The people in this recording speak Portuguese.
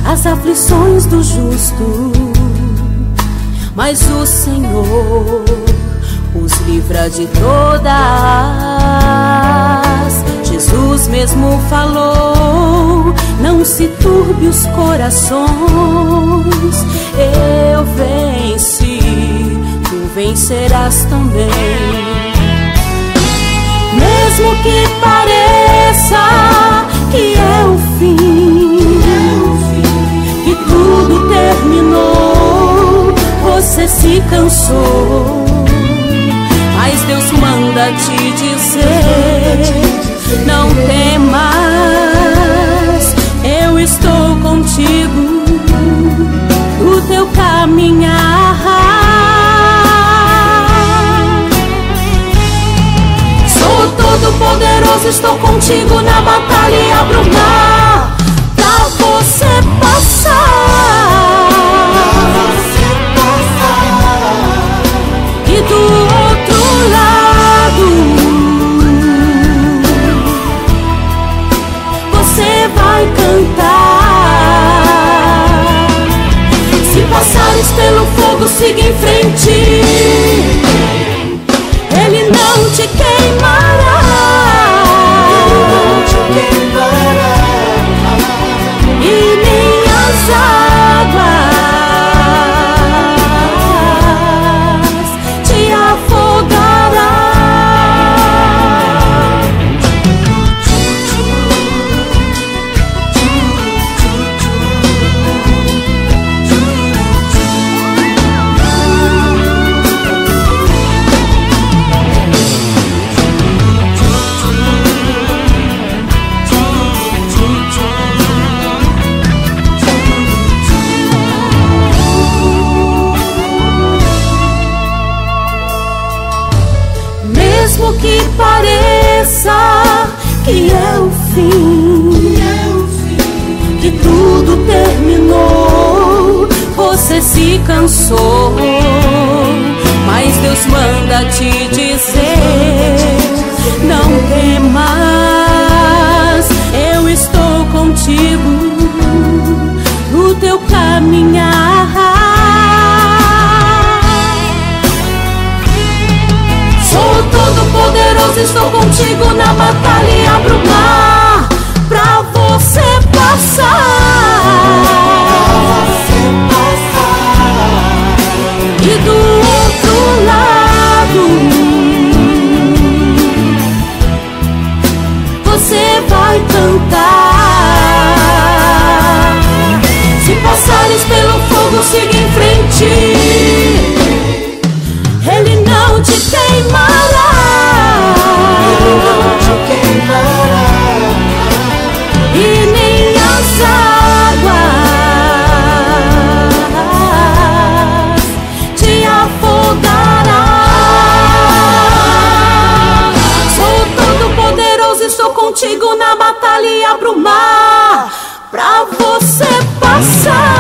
as aflições do justo, mas o Senhor os livra de todas. Jesus mesmo falou: não se turbe os corações, eu venci, tu vencerás também. Mesmo que pareça que é o fim, que tudo terminou, você se cansou, mas Deus manda te dizer: não temas, eu estou contigo no teu caminhar. Sou todo-poderoso, estou contigo na batalha e abro o mar pra você passar. E do outro lado você vai cantar. Se passares pelo fogo, siga em frente, ele não te queimará. E nem as águas te afogará. Mesmo que pareça que é o fim, que tudo terminou, você se cansou, mas Deus manda te dizer: não temas, eu estou contigo no teu caminhar. Todo-poderoso, estou contigo na batalha e abro o mar pra você passar. E do outro lado você vai cantar. Se passares pelo fogo, siga em frente, ele não te queimará. E nem as águas te afogará. Sou todo-poderoso, estou contigo na batalha e abro o mar pra você passar.